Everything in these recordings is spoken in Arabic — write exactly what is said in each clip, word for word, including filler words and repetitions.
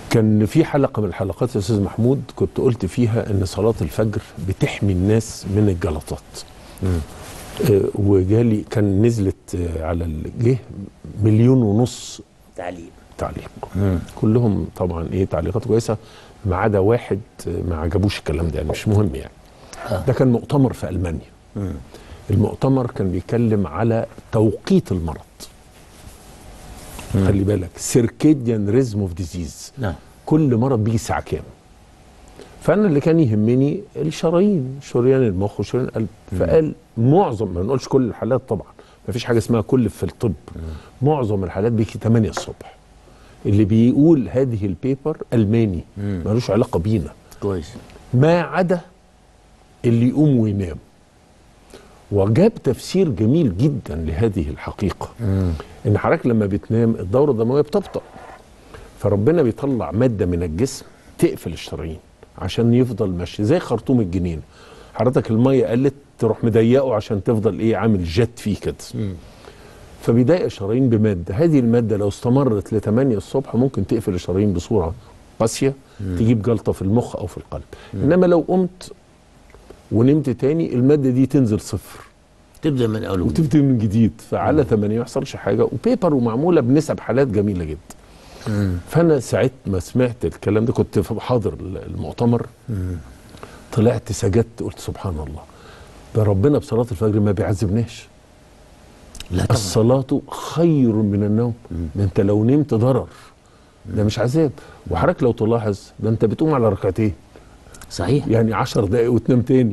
كان في حلقه من الحلقات يا استاذ محمود كنت قلت فيها ان صلاه الفجر بتحمي الناس من الجلطات. آه وجالي كان نزلت آه على الجه مليون ونص تعليق تعليق مم. كلهم طبعا ايه تعليقات كويسه ما عدا واحد ما عجبوش الكلام ده، يعني مش مهم يعني. آه. ده كان مؤتمر في المانيا. مم. المؤتمر كان بيتكلم على توقيت المرض. مم. خلي بالك سيركيديان ريزم اوف ديزيز، كل مرض بيجي الساعه كام. فانا اللي كان يهمني الشرايين، شريان المخ وشريان القلب. مم. فقال معظم، ما نقولش كل الحالات طبعا، ما فيش حاجه اسمها كل في الطب. مم. معظم الحالات بيجي ثمانية الصبح. اللي بيقول هذه البيبر الماني ملوش علاقه بينا كويس، ما عدا اللي يقوم وينام. وجاب تفسير جميل جدا لهذه الحقيقه. مم. ان حضرتك لما بتنام الدوره الدمويه بتبطأ، فربنا بيطلع ماده من الجسم تقفل الشرايين عشان يفضل ماشي زي خرطوم الجنين. حضرتك الميه قلت تروح مضيقه عشان تفضل ايه عامل جت فيه كده. فبيضايق الشرايين بماده، هذه الماده لو استمرت ل ثمانية الصبح ممكن تقفل الشرايين بصوره قاسيه، تجيب جلطه في المخ او في القلب. مم. انما لو قمت ونمت تاني الماده دي تنزل صفر، تبدا من اول وتبدا من جديد. فعلى ثمانية ما يحصلش حاجه، وبيبر ومعموله بنسب حالات جميله جدا. مم. فانا ساعه ما سمعت الكلام ده كنت حاضر المؤتمر. مم. طلعت سجدت قلت سبحان الله، ده ربنا بصلاه الفجر ما بيعذبناش. لا طبعا. الصلاة خير من النوم. ده انت لو نمت ضرر، ده مش عذاب. وحضرتك لو تلاحظ ده انت بتقوم على ركعتين صحيح، يعني عشر دقايق وتنام تاني.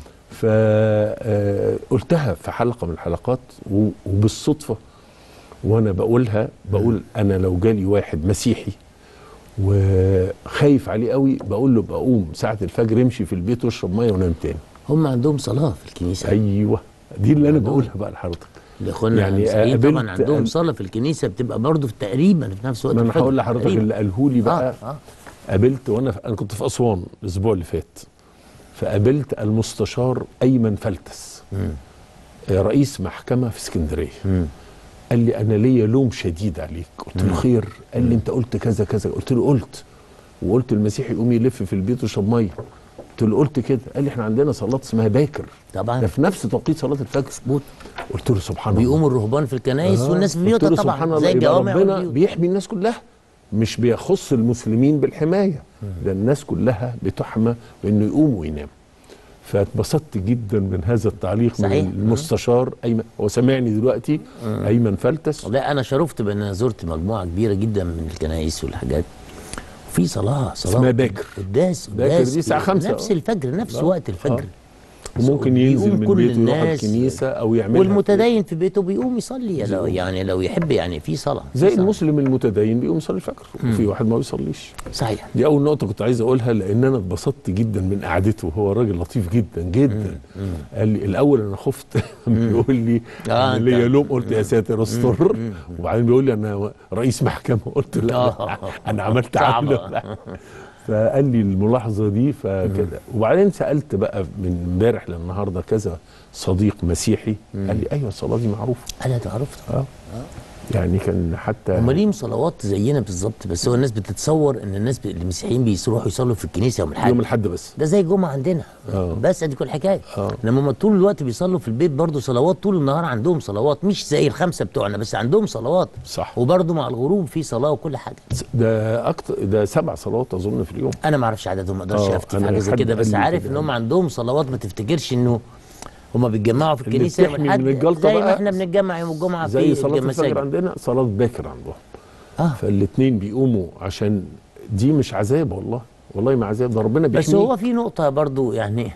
فقلتها في حلقة من الحلقات وبالصدفة وانا بقولها بقول انا لو جالي واحد مسيحي وخايف عليه قوي بقول له بقوم ساعة الفجر امشي في البيت واشرب ميه ونام تاني. هم عندهم صلاة في الكنيسة. ايوه دي اللي انا بقولها بقى لحضرتك. الاخوان يعني طبعا عندهم صلاه في الكنيسه بتبقى برضه في تقريبا في نفس وقت. ما انا هقول لحضرتك اللي قاله لي بقى. آه آه. قابلت وانا في انا كنت في اسوان الاسبوع اللي فات، فقابلت المستشار ايمن فلتس مم. رئيس محكمه في اسكندريه. مم. قال لي انا ليا لوم شديد عليك. قلت له خير. قال لي انت قلت كذا كذا. قلت له قلت، وقلت المسيحي يقوم يلف في البيت ويشرب ميه. قلت له قلت كده. قال لي احنا عندنا صلاه اسمها باكر طبعا، ده في نفس توقيت صلاه الفجر. مظبوط. قلت له سبحان الله، بيقوموا الرهبان في الكنائس آه. والناس في بيوتها طبعا سبحان زي الجوامع. ربنا بيحمي الناس كلها، مش بيخص المسلمين بالحمايه، ده الناس كلها بتحمى بانه يقوم وينام. فاتبسطت جدا من هذا التعليق صحيح. من المستشار ايمن، هو سامعني دلوقتي. مم. ايمن فلتس. لا انا شرفت بان انا زرت مجموعه كبيره جدا من الكنائس والحاجات، في صلاه صلاه اسمها باكر. قداس باكر دي الساعه خمسة نفس الفجر، نفس لا. وقت الفجر. آه. وممكن ينزل من بيته يروح الكنيسه او يعملها، والمتدين في بيته بيقوم يصلي لو يعني لو يحب، يعني في صلاه زي صلاة. المسلم المتدين بيقوم يصلي الفجر، وفي واحد ما بيصليش. صحيح. دي اول نقطه كنت عايز اقولها، لان انا اتبسطت جدا من قعدته. هو راجل لطيف جدا جدا. مم. قال لي الاول انا خفت بيقول لي آه انا ليا لوم، قلت يا ساتر استر. وبعدين بيقول لي انا رئيس محكمه، قلت لا انا عملت عمله. فقال لي الملاحظه دي فكده. وبعدين سالت بقى من امبارح للنهارده كذا صديق مسيحي، مم. قال لي ايوه الصلاه دي معروفه. انا تعرفت اه, آه. يعني كان حتى هم ليهم صلوات زينا بالظبط، بس هو الناس بتتصور ان الناس ب... المسيحيين بيروحوا يصلوا في الكنيسه يوم الاحد. يوم الاحد بس، ده زي الجمعه عندنا. أوه. بس ادي كل الحكايه. انما هم طول الوقت بيصلوا في البيت برضه صلوات، طول النهار عندهم صلوات، مش زي الخمسه بتوعنا بس عندهم صلوات. صح. وبرضه مع الغروب في صلاه وكل حاجه. ده اكتر، ده سبع صلوات اظن في اليوم. انا ما اعرفش عددهم، ما اقدرش افتي في حاجه زي كده، بس عارف ان هم عندهم صلوات. ما تفتكرش انه هما بيتجمعوا في الكنيسه يوم الاحد زي ما احنا بنتجمع يوم الجمعه زي صلاه الفجر عندنا صلاه باكر عندهم. اه فالاثنين بيقوموا عشان دي مش عذاب، والله والله ما عذاب، ده ربنا بيحميه. بس هو في نقطه برضو يعني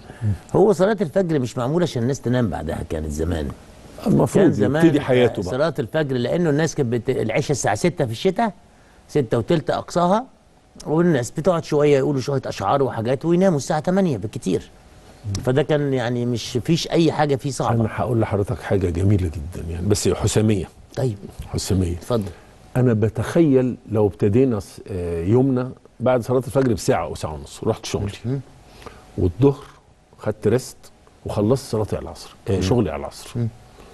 هو صلاه الفجر مش معموله عشان الناس تنام بعدها، كانت زمان المفروض يبتدي حياته بقى صلاه الفجر، لانه الناس كانت بت... العشاء الساعه ستة في الشتاء، ستة وثلث اقصاها، والناس بتقعد شويه يقولوا شويه اشعار وحاجات ويناموا الساعه ثمانية بالكتير. فده كان يعني مش فيش اي حاجه فيه صعبه. انا هقول لحضرتك حاجه جميله جدا يعني، بس حساميه. طيب حساميه اتفضل. انا بتخيل لو ابتدينا يومنا بعد صلاه الفجر بساعه او ساعه ونص، رحت شغلي والظهر خدت ريست وخلصت صلاتي على العصر، آه شغلي على العصر،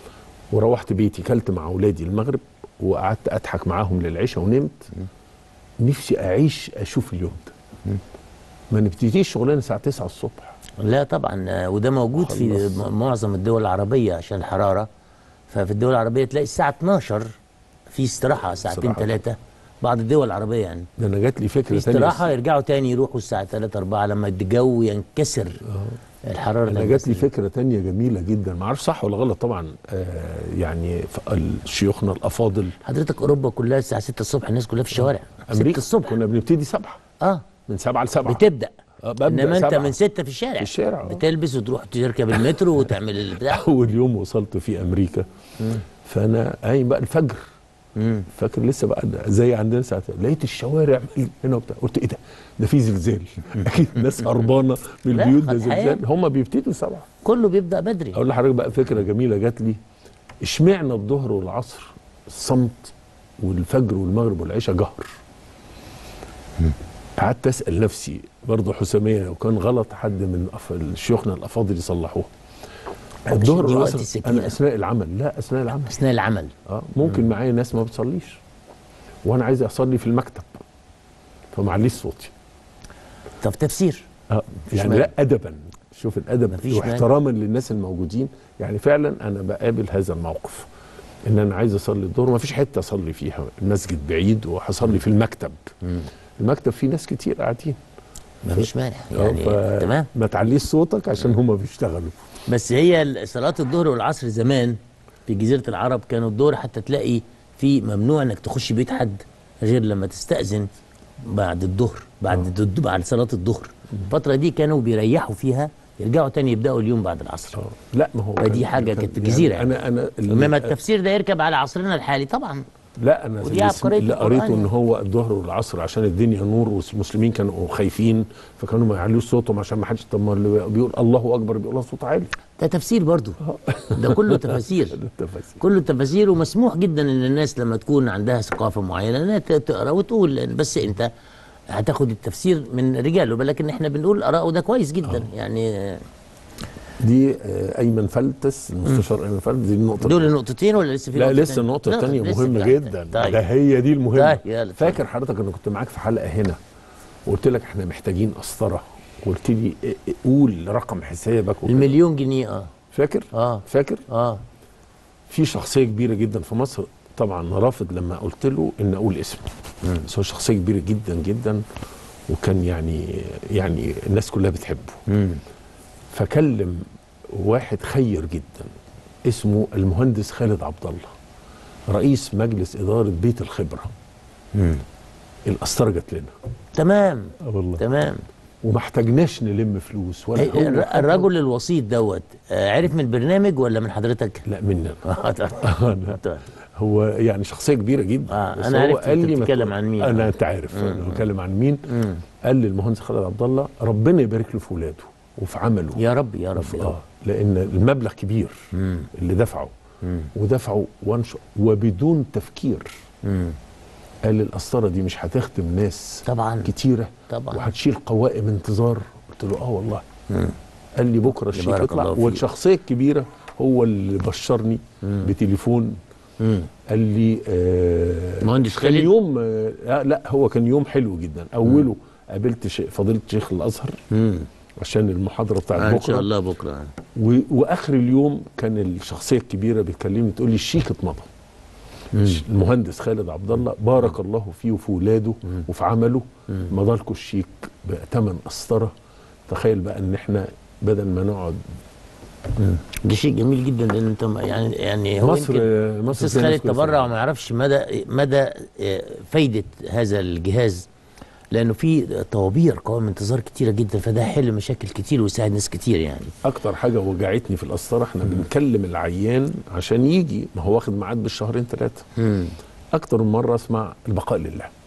وروحت بيتي كلت مع اولادي المغرب وقعدت اضحك معاهم للعشاء ونمت، نفسي اعيش اشوف اليوم ده. ما نبتديش شغلنا الساعه تسعة الصبح. لا طبعا، وده موجود في معظم الدول العربيه عشان الحراره. ففي الدول العربيه تلاقي الساعه اتناشر في استراحه ساعتين ثلاثه، بعض الدول العربيه يعني. ده انا جات لي فكره ثانيه، استراحه يرجعوا تاني يروحوا الساعه ثلاثة أربعة لما الجو ينكسر. اه الحراره. انا جات لي فكره تانية جميله جدا، ما اعرفش صح ولا غلط طبعا. آه يعني شيوخنا الافاضل، حضرتك اوروبا كلها الساعه ستة الصبح الناس كلها في الشوارع. امريكا الصبح كنا بنبتدي سبعة. اه من سبعة لسبعة بتبدا. آه انما انت من ستة في الشارع. في الشارع. بتلبس وتروح تركب المترو وتعمل البتاع. اول يوم وصلت في امريكا مم. فانا قايم بقى الفجر. مم. فاكر لسه بقى زي عندنا ساعه، لقيت الشوارع هنا وبتاع، قلت ايه ده؟ ده في زلزال. اكيد الناس هربانه من البيوت، ده زلزال. هم بيبتدوا سبعة، كله بيبدا بدري. اقول لحضرتك بقى فكره جميله جات لي، اشمعنى الظهر والعصر الصمت والفجر والمغرب والعشاء جهر؟ قعدت اسال نفسي برضه حساميه، لو كان غلط حد من شيوخنا الافاضل يصلحوها. الظهر والعصر انا اثناء العمل. لا اثناء العمل. اثناء العمل اه ممكن مم. معايا ناس ما بتصليش وانا عايز اصلي في المكتب، فمعليش صوتي. طب تفسير. اه يعني لا ادبا، شوف الادب واحتراما للناس الموجودين. يعني فعلا انا بقابل هذا الموقف، ان انا عايز اصلي الظهر، ما فيش حته اصلي فيها، المسجد بعيد وهصلي في المكتب. مم. المكتب فيه ناس كتير قاعدين، ما فيش مانع يعني. تمام، ما تعليش صوتك عشان هم بيشتغلوا. بس هي صلاه الظهر والعصر زمان في جزيره العرب كانوا الظهر حتى تلاقي في ممنوع انك تخش بيت حد غير لما تستأذن بعد الظهر، بعد أوه. بعد صلاه الظهر. الفتره دي كانوا بيريحوا فيها، يرجعوا تاني يبداوا اليوم بعد العصر. أوه. لا ما هو دي حاجه كانت في الجزيره يعني. انا انا انما التفسير ده يركب على عصرنا الحالي طبعا. لا انا اللي قريته ان هو الظهر والعصر عشان الدنيا نور والمسلمين كانوا خايفين، فكانوا ما يعلوش صوتهم عشان ما حدش. طب ما اللي بيقول الله اكبر بيقولها صوت عالي. ده تفسير برضه. ده كله تفاسير. كله تفاسير، ومسموح جدا ان الناس لما تكون عندها ثقافه معينه انها تقرا وتقول، بس انت هتاخد التفسير من رجاله، لكن احنا بنقول اراء، وده كويس جدا. أوه. يعني دي ايمن فلتس، المستشار ايمن فلتس. دي النقطه، دول النقطتين ولا لسه في لا نقطه؟ لسه النقطه الثانيه مهمه جدا. طيب. ده هي دي المهمه. طيب. فاكر حضرتك انا كنت معاك في حلقه هنا وقلت لك احنا محتاجين قسطره، وقلت لي قول رقم حسابك وكده. المليون جنيه. اه فاكر؟ اه فاكر؟ اه في شخصيه كبيره جدا في مصر، طبعا رافض لما قلت له ان اقول اسمه، بس هو شخصيه كبيره جدا جدا، وكان يعني يعني الناس كلها بتحبه. مم. فكلم واحد خير جدا اسمه المهندس خالد عبد الله، رئيس مجلس اداره بيت الخبره. امم القسطره جت لنا. تمام. اه والله تمام. وما احتاجناش نلم فلوس ولا هو الرجل الوسيط دوت عرف من البرنامج ولا من حضرتك؟ لا مننا. هو يعني شخصيه كبيره جدا. آه انا عرفت انت بتتكلم عن مين. انا انت عارف انا بتكلم عن مين. مم. قال لي المهندس خالد عبد الله ربنا يبارك له في ولاده وفي عمله. يا رب يا رب. اه لان المبلغ كبير. مم. اللي دفعه. مم. ودفعه وانش وبدون تفكير. مم. قال لي القسطره دي مش هتخدم ناس طبعا كتيره طبعا، وهتشيل قوائم انتظار. قلت له اه والله. مم. قال لي بكره الشيك يطلع. والشخصيه الكبيره هو اللي بشرني مم. بتليفون. مم. قال لي آه مهندس خالد. كان يوم آه لا هو كان يوم حلو جدا. اوله مم. قابلت فضيله شيخ الازهر مم. عشان المحاضره بتاعت بكره ان شاء الله بكره. واخر اليوم كان الشخصيه الكبيره بتكلمني تقول لي الشيك اتمضى. المهندس خالد عبد الله بارك الله فيه وفي ولاده وفي عمله، مضى لكم الشيك بثمن قسطره. تخيل بقى ان احنا بدل ما نقعد. ده شيء جميل جدا، لان انت يعني يعني هو مصر مصر استاذ خالد تبرع وما يعرفش مدى مدى فايده هذا الجهاز، لانه في طوابير قوائم انتظار كتيره جدا، فده هيحل مشاكل كتير ويساعد ناس كتير. يعني اكتر حاجه وجعتني في القسطره احنا مم. بنكلم العيان عشان يجي، ما هو واخد ميعاد بالشهرين ثلاثه. اكتر من مره اسمع البقاء لله.